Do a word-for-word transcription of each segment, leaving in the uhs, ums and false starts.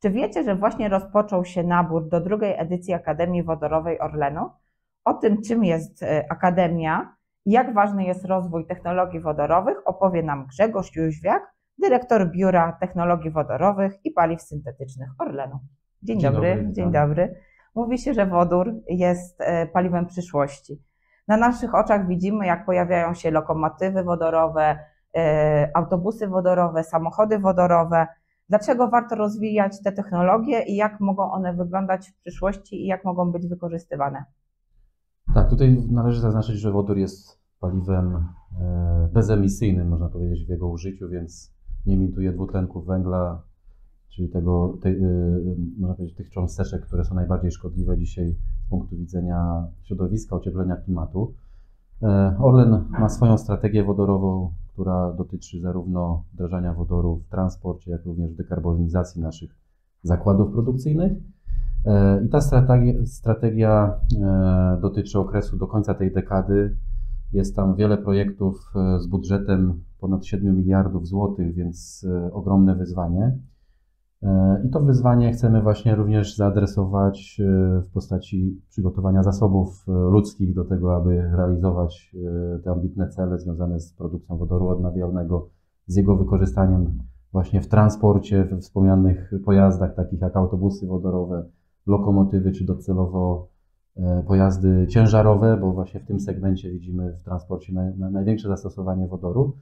Czy wiecie, że właśnie rozpoczął się nabór do drugiej edycji Akademii Wodorowej Orlenu? O tym, czym jest Akademia i jak ważny jest rozwój technologii wodorowych, opowie nam Grzegorz Jóźwiak, dyrektor Biura Technologii Wodorowych i Paliw Syntetycznych Orlenu. Dzień, dzień dobry, dobry dzień dobry. Mówi się, że wodór jest paliwem przyszłości. Na naszych oczach widzimy, jak pojawiają się lokomotywy wodorowe, autobusy wodorowe, samochody wodorowe. Dlaczego warto rozwijać te technologie i jak mogą one wyglądać w przyszłości i jak mogą być wykorzystywane? Tak, tutaj należy zaznaczyć, że wodór jest paliwem bezemisyjnym, można powiedzieć, w jego użyciu, więc nie emituje dwutlenku węgla, czyli tego, tej, można powiedzieć, tych cząsteczek, które są najbardziej szkodliwe dzisiaj z punktu widzenia środowiska, ocieplenia klimatu. Orlen ma swoją strategię wodorową, która dotyczy zarówno wdrażania wodoru w transporcie, jak również dekarbonizacji naszych zakładów produkcyjnych. I ta strategia, strategia dotyczy okresu do końca tej dekady. Jest tam wiele projektów z budżetem ponad siedmiu miliardów złotych, więc ogromne wyzwanie. I to wyzwanie chcemy właśnie również zaadresować w postaci przygotowania zasobów ludzkich do tego, aby realizować te ambitne cele związane z produkcją wodoru odnawialnego, z jego wykorzystaniem właśnie w transporcie, we wspomnianych pojazdach, takich jak autobusy wodorowe, lokomotywy, czy docelowo pojazdy ciężarowe, bo właśnie w tym segmencie widzimy w transporcie na, na największe zastosowanie wodoru.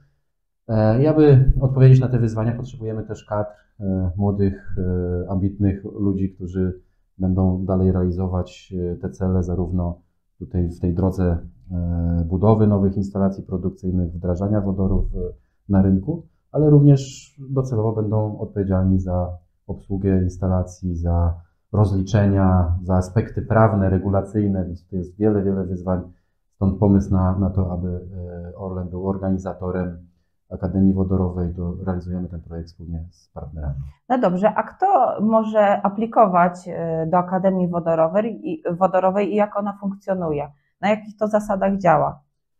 I aby odpowiedzieć na te wyzwania, potrzebujemy też kadr młodych, ambitnych ludzi, którzy będą dalej realizować te cele, zarówno tutaj w tej drodze budowy nowych instalacji produkcyjnych, wdrażania wodorów na rynku, ale również docelowo będą odpowiedzialni za obsługę instalacji, za rozliczenia, za aspekty prawne, regulacyjne, więc to jest wiele, wiele wyzwań. Stąd pomysł na, na to, aby Orlen był organizatorem Akademii Wodorowej, to realizujemy ten projekt wspólnie z partnerami. No dobrze, a kto może aplikować do Akademii Wodorowej i, wodorowej i jak ona funkcjonuje? Na jakich to zasadach działa?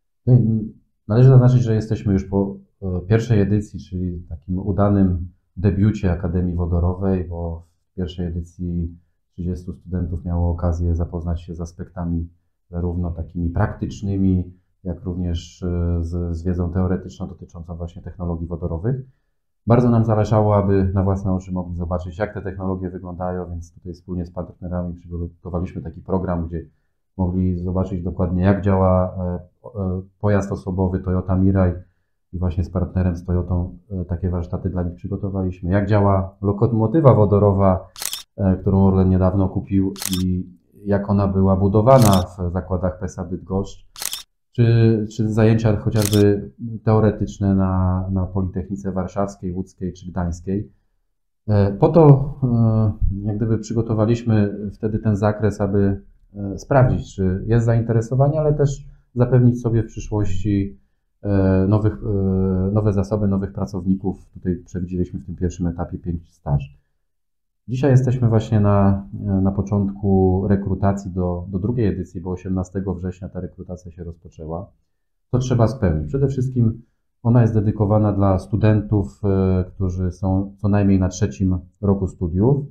Należy zaznaczyć, że jesteśmy już po pierwszej edycji, czyli takim udanym debiucie Akademii Wodorowej, bo w pierwszej edycji trzydziestu studentów miało okazję zapoznać się z aspektami zarówno takimi praktycznymi, jak również z, z wiedzą teoretyczną dotyczącą właśnie technologii wodorowych. Bardzo nam zależało, aby na własne oczy mogli zobaczyć, jak te technologie wyglądają, więc tutaj wspólnie z partnerami przygotowaliśmy taki program, gdzie mogli zobaczyć dokładnie, jak działa pojazd osobowy Toyota Mirai i właśnie z partnerem z Toyotą takie warsztaty dla nich przygotowaliśmy. Jak działa lokomotywa wodorowa, którą Orlen niedawno kupił i jak ona była budowana w zakładach PESA Bydgoszcz. Czy, czy zajęcia chociażby teoretyczne na, na Politechnice Warszawskiej, Łódzkiej czy Gdańskiej. Po to jak gdyby przygotowaliśmy wtedy ten zakres, aby sprawdzić, czy jest zainteresowanie, ale też zapewnić sobie w przyszłości nowych, nowe zasoby, nowych pracowników. Tutaj przewidzieliśmy w tym pierwszym etapie pięć staży. Dzisiaj jesteśmy właśnie na, na początku rekrutacji do, do drugiej edycji, bo osiemnastego września ta rekrutacja się rozpoczęła. To trzeba spełnić. Przede wszystkim ona jest dedykowana dla studentów, którzy są co najmniej na trzecim roku studiów,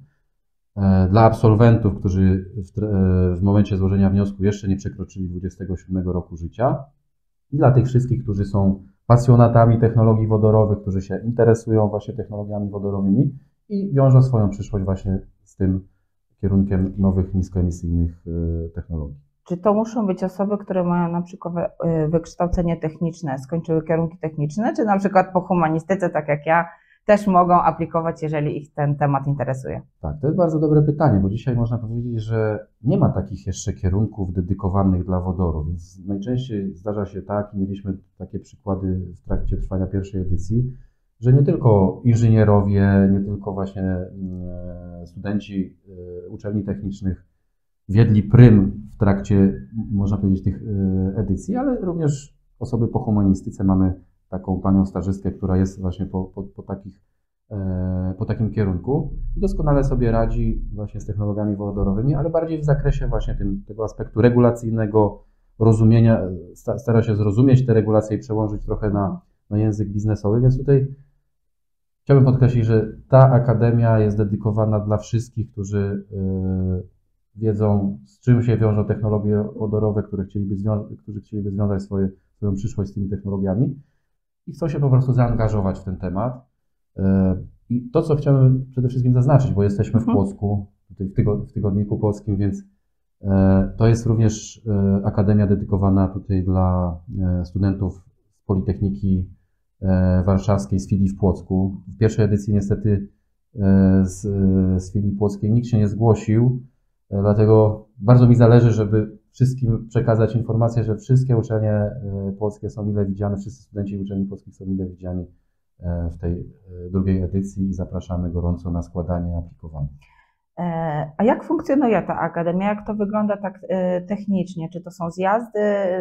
dla absolwentów, którzy w, w momencie złożenia wniosku jeszcze nie przekroczyli dwudziestego siódmego roku życia, i dla tych wszystkich, którzy są pasjonatami technologii wodorowych, którzy się interesują właśnie technologiami wodorowymi i wiążą swoją przyszłość właśnie z tym kierunkiem nowych, niskoemisyjnych technologii. Czy to muszą być osoby, które mają na przykład wykształcenie techniczne, skończyły kierunki techniczne, czy na przykład po humanistyce, tak jak ja, też mogą aplikować, jeżeli ich ten temat interesuje? Tak, to jest bardzo dobre pytanie, bo dzisiaj można powiedzieć, że nie ma takich jeszcze kierunków dedykowanych dla wodoru, więc najczęściej zdarza się tak, i mieliśmy takie przykłady w trakcie trwania pierwszej edycji, że nie tylko inżynierowie, nie tylko właśnie studenci uczelni technicznych wiedli prym w trakcie, można powiedzieć, tych edycji, ale również osoby po humanistyce. Mamy taką panią stażystkę, która jest właśnie po, po, po, takich, po takim kierunku i doskonale sobie radzi właśnie z technologiami wodorowymi, ale bardziej w zakresie właśnie tym, tego aspektu regulacyjnego, rozumienia, stara się zrozumieć te regulacje i przełożyć trochę na, na język biznesowy, więc tutaj Chciałbym podkreślić, że ta akademia jest dedykowana dla wszystkich, którzy wiedzą, z czym się wiążą technologie wodorowe, które chcieliby zwią- którzy chcieliby związać swoje, swoją przyszłość z tymi technologiami i chcą się po prostu zaangażować w ten temat. I to, co chciałem przede wszystkim zaznaczyć, bo jesteśmy w Płocku, tutaj w, tygo, w Tygodniku Polskim, więc to jest również akademia dedykowana tutaj dla studentów z Politechniki Warszawskiej, z filii w Płocku. W pierwszej edycji niestety z, z filii płockiej nikt się nie zgłosił, dlatego bardzo mi zależy, żeby wszystkim przekazać informację, że wszystkie uczelnie płockie są mile widziane, wszyscy studenci uczelni płockich są mile widziani w tej drugiej edycji i zapraszamy gorąco na składanie aplikowania. A jak funkcjonuje ta akademia? Jak to wygląda tak technicznie? Czy to są zjazdy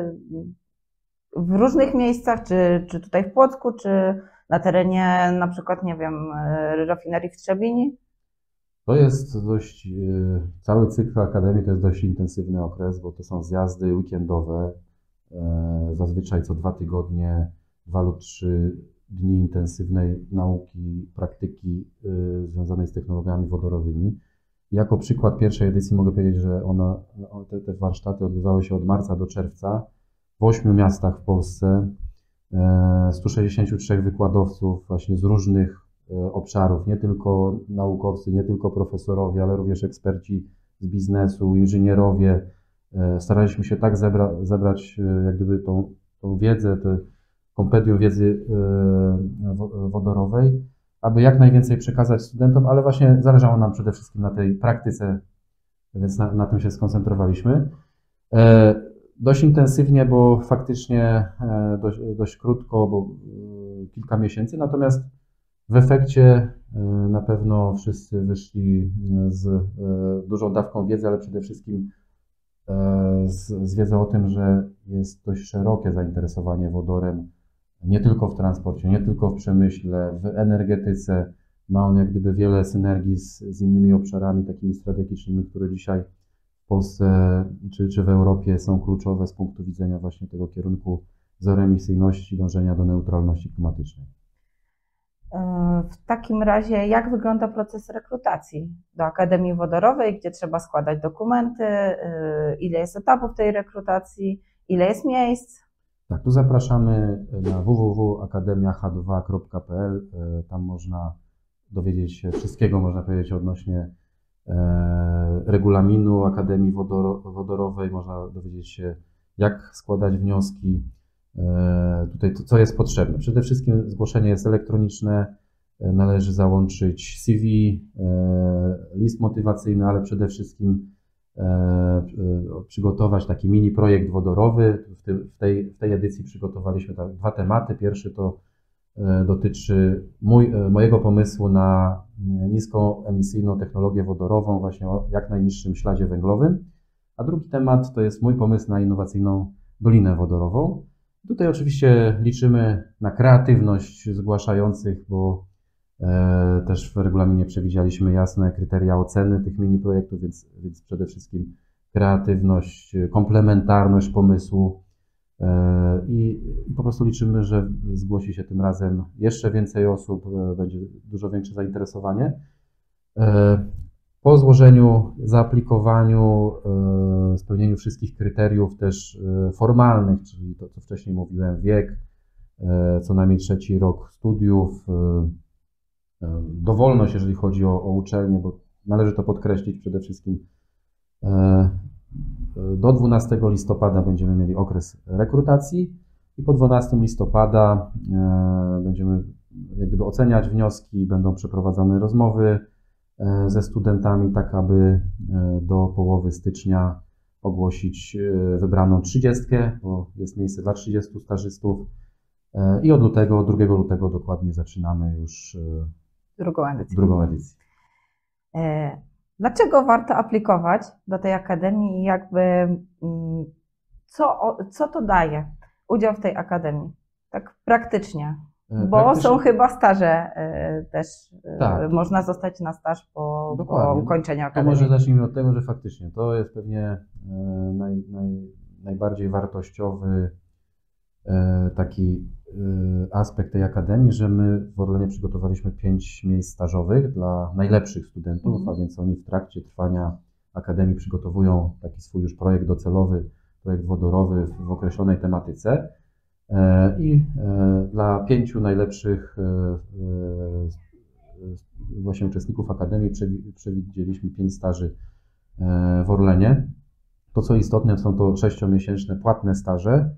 w różnych miejscach, czy, czy tutaj w Płocku, czy na terenie na przykład, nie wiem, rafinerii w Trzebini? To jest dość, cały cykl akademii to jest dość intensywny okres, bo to są zjazdy weekendowe, zazwyczaj co dwa tygodnie, dwa lub trzy dni intensywnej nauki, praktyki związanej z technologiami wodorowymi. Jako przykład pierwszej edycji mogę powiedzieć, że ona, te, te warsztaty odbywały się od marca do czerwca w ośmiu miastach w Polsce. stu sześćdziesięciu trzech wykładowców właśnie z różnych obszarów, nie tylko naukowcy, nie tylko profesorowie, ale również eksperci z biznesu, inżynierowie. Staraliśmy się tak zebra, zebrać jak gdyby tą, tą wiedzę, te kompendium wiedzy wodorowej, aby jak najwięcej przekazać studentom, ale właśnie zależało nam przede wszystkim na tej praktyce, więc na, na tym się skoncentrowaliśmy. Dość intensywnie, bo faktycznie dość, dość krótko, bo kilka miesięcy, natomiast w efekcie na pewno wszyscy wyszli z dużą dawką wiedzy, ale przede wszystkim z, z wiedzą o tym, że jest dość szerokie zainteresowanie wodorem, nie tylko w transporcie, nie tylko w przemyśle, w energetyce. Ma on jak gdyby wiele synergii z, z innymi obszarami takimi strategicznymi, które dzisiaj w Polsce czy, czy w Europie są kluczowe z punktu widzenia właśnie tego kierunku zeroemisyjności, dążenia do neutralności klimatycznej. W takim razie, jak wygląda proces rekrutacji do Akademii Wodorowej, gdzie trzeba składać dokumenty, ile jest etapów tej rekrutacji, ile jest miejsc? Tak, tu zapraszamy na w w w kropka akademia h dwa kropka p l. Tam można dowiedzieć się wszystkiego, można powiedzieć, odnośnie regulaminu Akademii Wodorowej, można dowiedzieć się, jak składać wnioski. Tutaj to, co jest potrzebne. Przede wszystkim zgłoszenie jest elektroniczne, należy załączyć C V, list motywacyjny, ale przede wszystkim przygotować taki mini projekt wodorowy. W, tym, w, tej, w tej edycji przygotowaliśmy tak, dwa tematy. Pierwszy to dotyczy mój, mojego pomysłu na niską emisyjną technologię wodorową, właśnie o jak najniższym śladzie węglowym, a drugi temat to jest mój pomysł na innowacyjną dolinę wodorową. Tutaj oczywiście liczymy na kreatywność zgłaszających, bo e, też w regulaminie przewidzieliśmy jasne kryteria oceny tych mini projektów, więc, więc przede wszystkim kreatywność, komplementarność pomysłu e, i, i po prostu liczymy, że zgłosi się tym razem jeszcze więcej osób, e, będzie dużo większe zainteresowanie. E, Po złożeniu, zaaplikowaniu, spełnieniu wszystkich kryteriów też formalnych, czyli to, co wcześniej mówiłem, wiek, co najmniej trzeci rok studiów, dowolność, jeżeli chodzi o, o uczelnię, bo należy to podkreślić przede wszystkim. Do dwunastego listopada będziemy mieli okres rekrutacji i po dwunastego listopada będziemy jak gdyby oceniać wnioski, będą przeprowadzane rozmowy ze studentami, tak aby do połowy stycznia ogłosić wybraną trzydziestkę, bo jest miejsce dla trzydziestu stażystów i od lutego, drugiego lutego dokładnie zaczynamy już drugą edycję. Drugą edycję. Dlaczego warto aplikować do tej akademii i jakby co, co to daje udział w tej akademii? Tak praktycznie. Bo są chyba staże też, tak, można zostać na staż po, po ukończeniu akademii. To może zacznijmy od tego, że faktycznie to jest pewnie naj, naj, najbardziej wartościowy taki aspekt tej akademii, że my w Orlenie przygotowaliśmy pięć miejsc stażowych dla najlepszych studentów, Mhm. a więc oni w trakcie trwania akademii przygotowują taki swój już projekt docelowy, projekt wodorowy w określonej tematyce. I dla pięciu najlepszych właśnie uczestników akademii przewidzieliśmy pięć staży w Orlenie. To, co istotne, są to sześciomiesięczne płatne staże.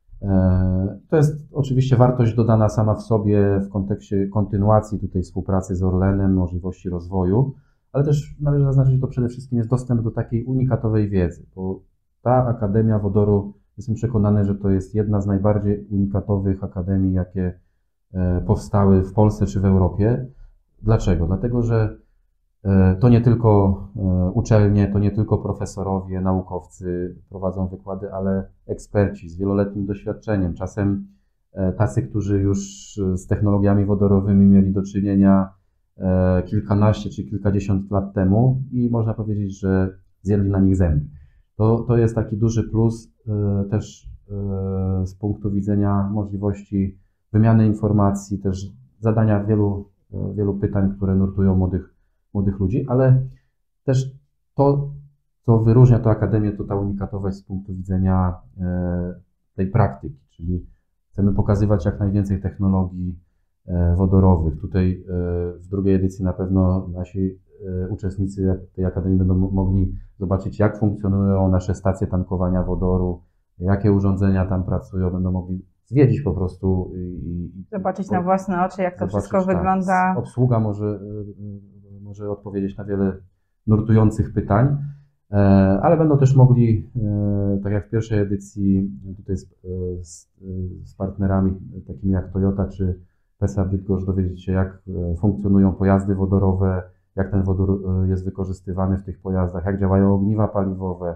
To jest oczywiście wartość dodana sama w sobie w kontekście kontynuacji tutaj współpracy z Orlenem, możliwości rozwoju, ale też należy zaznaczyć, że to przede wszystkim jest dostęp do takiej unikatowej wiedzy, bo ta Akademia Wodoru, jestem przekonany, że to jest jedna z najbardziej unikatowych akademii, jakie powstały w Polsce czy w Europie. Dlaczego? Dlatego, że to nie tylko uczelnie, to nie tylko profesorowie, naukowcy prowadzą wykłady, ale eksperci z wieloletnim doświadczeniem. Czasem tacy, którzy już z technologiami wodorowymi mieli do czynienia kilkanaście czy kilkadziesiąt lat temu i można powiedzieć, że zjedli na nich zęby. To, to jest taki duży plus też z punktu widzenia możliwości wymiany informacji, też zadania wielu, wielu pytań, które nurtują młodych młodych ludzi, ale też to, co wyróżnia tę akademię, to ta unikatowość z punktu widzenia tej praktyki, czyli chcemy pokazywać jak najwięcej technologii wodorowych. Tutaj w drugiej edycji na pewno nasi uczestnicy tej akademii będą mogli zobaczyć, jak funkcjonują nasze stacje tankowania wodoru, jakie urządzenia tam pracują, będą mogli zwiedzić po prostu i zobaczyć na własne oczy, jak to wszystko tak, wygląda. Obsługa może może odpowiedzieć na wiele nurtujących pytań, ale będą też mogli, tak jak w pierwszej edycji, tutaj z, z, z partnerami takimi jak Toyota czy PESA Bydgoszcz dowiedzieć się, jak funkcjonują pojazdy wodorowe, jak ten wodór jest wykorzystywany w tych pojazdach, jak działają ogniwa paliwowe,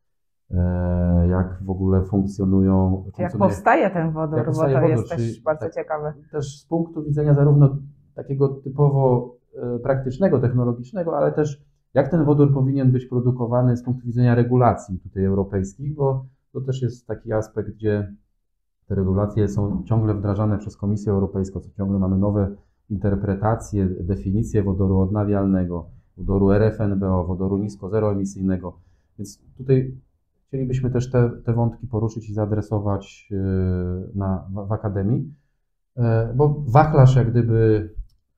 jak w ogóle funkcjonują... Jak powstaje ten wodór, bo to wodór, jest też bardzo tak, ciekawe. Też z punktu widzenia zarówno takiego typowo praktycznego, technologicznego, ale też jak ten wodór powinien być produkowany z punktu widzenia regulacji tutaj europejskich, bo to też jest taki aspekt, gdzie te regulacje są ciągle wdrażane przez Komisję Europejską, co ciągle mamy nowe interpretacje, definicje wodoru odnawialnego, wodoru R F N B O, wodoru nisko-zeroemisyjnego, więc tutaj chcielibyśmy też te, te wątki poruszyć i zaadresować na, w, w Akademii, bo wachlarz jak gdyby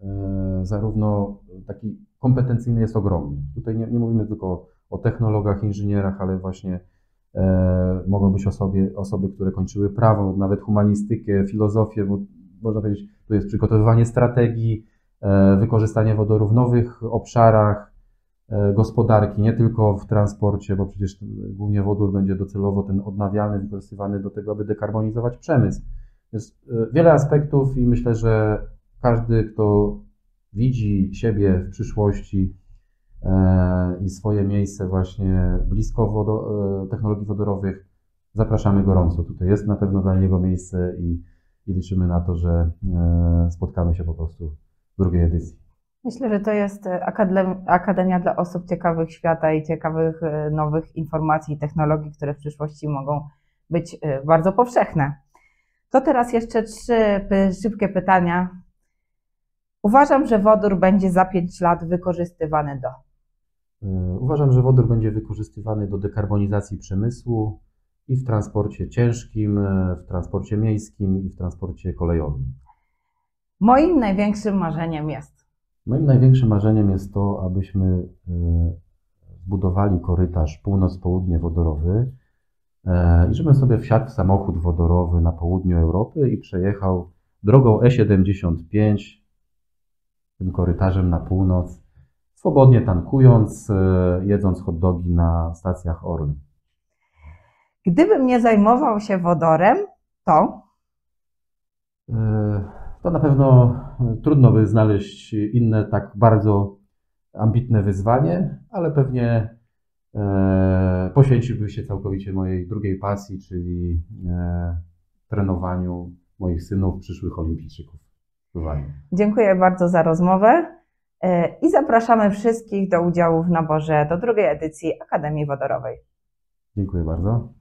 zarówno taki kompetencyjny jest ogromny. Tutaj nie, nie mówimy tylko o technologach, inżynierach, ale właśnie e, mogą być osoby, osoby, które kończyły prawo, nawet humanistykę, filozofię, bo można powiedzieć, tu jest przygotowywanie strategii, e, wykorzystanie wodoru w nowych obszarach e, gospodarki, nie tylko w transporcie, bo przecież głównie wodór będzie docelowo ten odnawialny, wykorzystywany do tego, aby dekarbonizować przemysł. Jest e, wiele aspektów i myślę, że każdy, kto widzi siebie w przyszłości e, i swoje miejsce właśnie blisko wodo, e, technologii wodorowych, zapraszamy gorąco. Tutaj jest na pewno dla niego miejsce i, i liczymy na to, że e, spotkamy się po prostu w drugiej edycji. Myślę, że to jest akademia, akademia dla osób ciekawych świata i ciekawych nowych informacji i technologii, które w przyszłości mogą być bardzo powszechne. To teraz jeszcze trzy szybkie pytania. Uważam, że wodór będzie za pięć lat wykorzystywany do. Uważam, że wodór będzie wykorzystywany do dekarbonizacji przemysłu i w transporcie ciężkim, w transporcie miejskim i w transporcie kolejowym. Moim największym marzeniem jest. Moim największym marzeniem jest to, abyśmy zbudowali korytarz północ-południe wodorowy i żebym sobie wsiadł w samochód wodorowy na południu Europy i przejechał drogą E siedemdziesiąt pięć tym korytarzem na północ, swobodnie tankując, jedząc hot dogi na stacjach Orlen. Gdybym nie zajmował się wodorem, to? To na pewno trudno by znaleźć inne tak bardzo ambitne wyzwanie, ale pewnie poświęciłbym się całkowicie mojej drugiej pasji, czyli trenowaniu moich synów, przyszłych olimpijczyków. Dziękuję bardzo za rozmowę i zapraszamy wszystkich do udziału w naborze do drugiej edycji Akademii Wodorowej. Dziękuję bardzo.